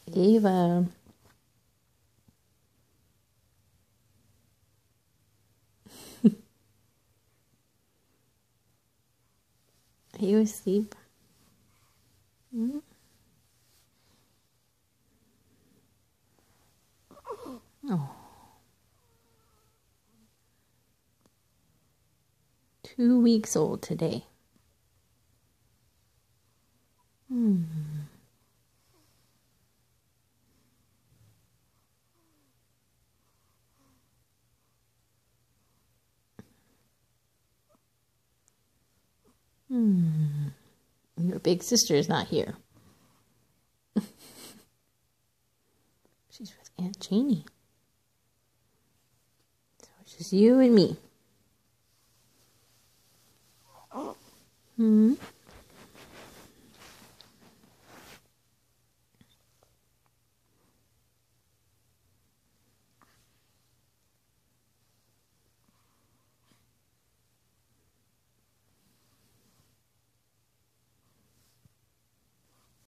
Ava. Are you asleep? Hmm? Oh. 2 weeks old today. Hmm. Your big sister is not here. She's with Aunt Janie. So it's just you and me. Hmm?